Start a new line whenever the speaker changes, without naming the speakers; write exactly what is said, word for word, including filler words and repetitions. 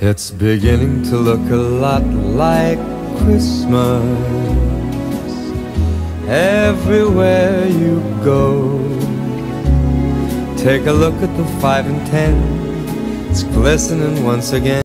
It's beginning to look a lot like Christmas everywhere you go. Take a look at the five and ten, it's glistening once again.